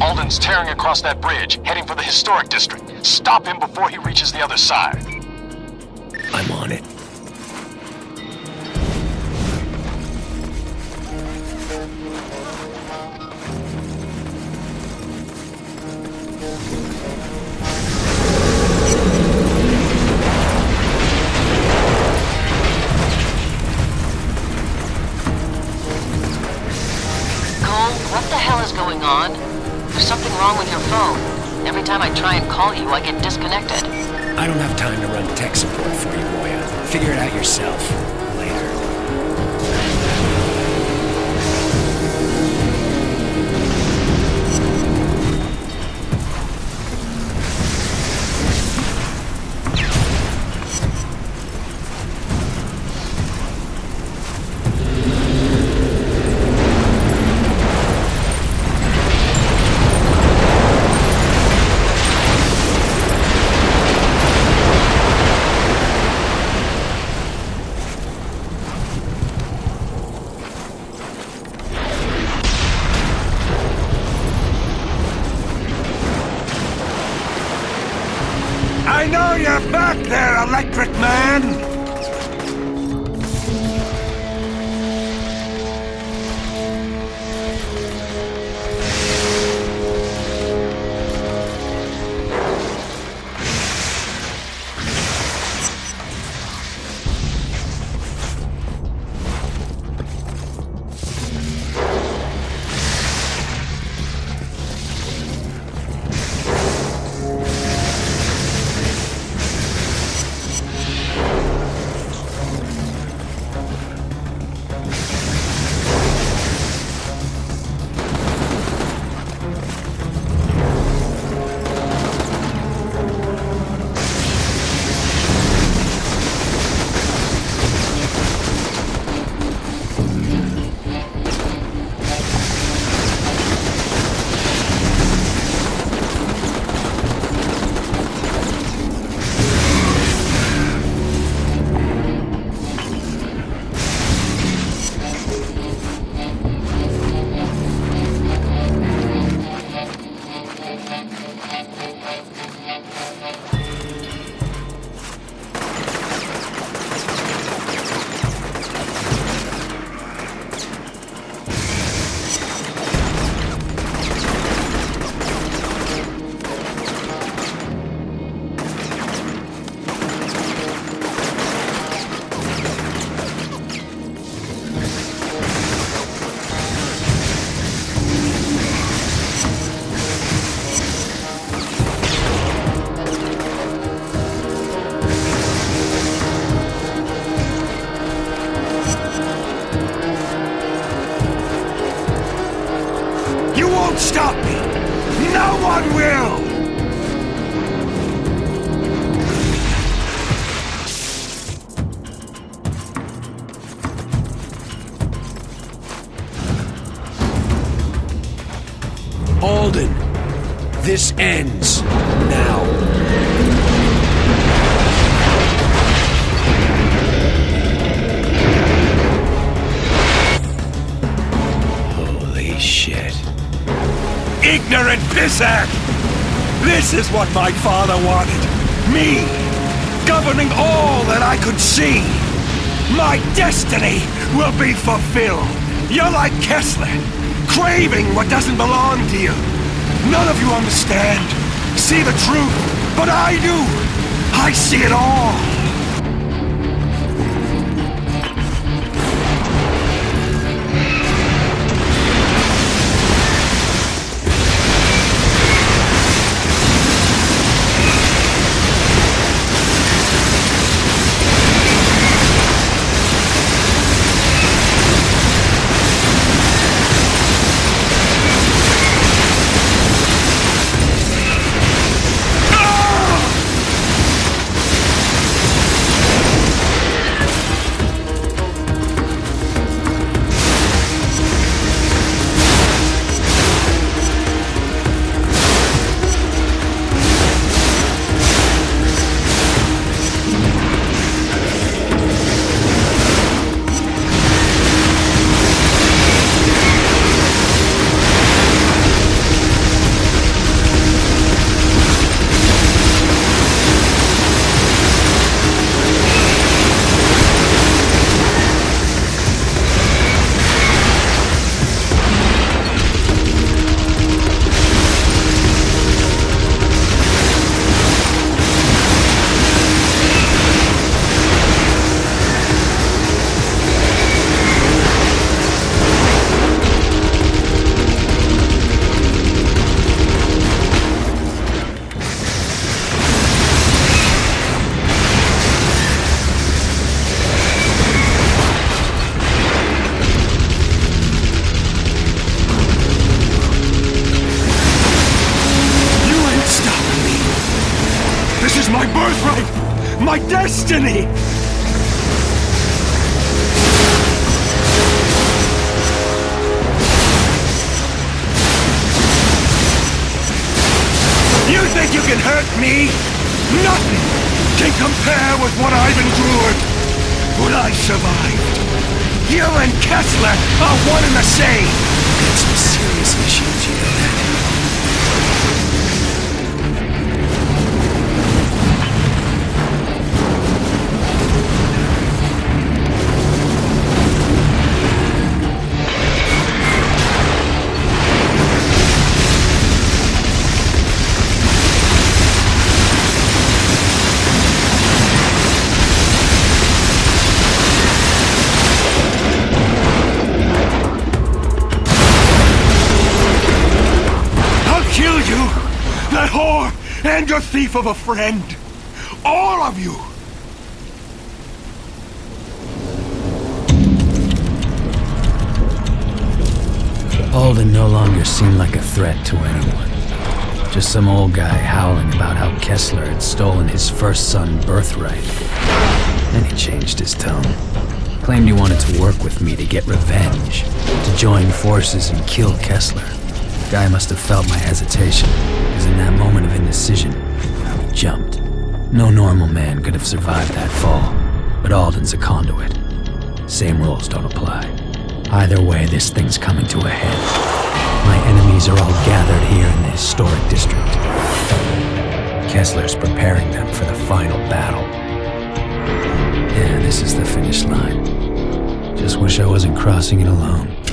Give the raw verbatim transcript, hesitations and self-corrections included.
Alden's tearing across that bridge, heading for the historic district. Stop him before he reaches the other side. I'm on it. What the hell is going on? There's something wrong with your phone. Every time I try and call you, I get disconnected. I don't have time to run tech support for you, Moya. Figure it out yourself. Later. I know you're back there, Electric Man! Stop me! No one will! Alden, this ends now. Holy shit. Ignorant pissack! This is what my father wanted. Me, governing all that I could see. My destiny will be fulfilled. You're like Kessler, craving what doesn't belong to you. None of you understand, see the truth, but I do. I see it all. my destiny! You think you can hurt me? Nothing can compare with what I've endured. But I survived. You and Kessler are one and the same. Got some serious issues, you know that. That whore and your thief of a friend. All of you. Alden no longer seemed like a threat to anyone. Just some old guy howling about how Kessler had stolen his first son birthright. Then he changed his tone. Claimed he wanted to work with me to get revenge, to join forces and kill Kessler. Guy must have felt my hesitation, because in that moment of indecision, he jumped. No normal man could have survived that fall, but Alden's a conduit. Same rules don't apply. Either way, this thing's coming to a head. My enemies are all gathered here in the historic district. Kessler's preparing them for the final battle. Yeah, this is the finish line. Just wish I wasn't crossing it alone.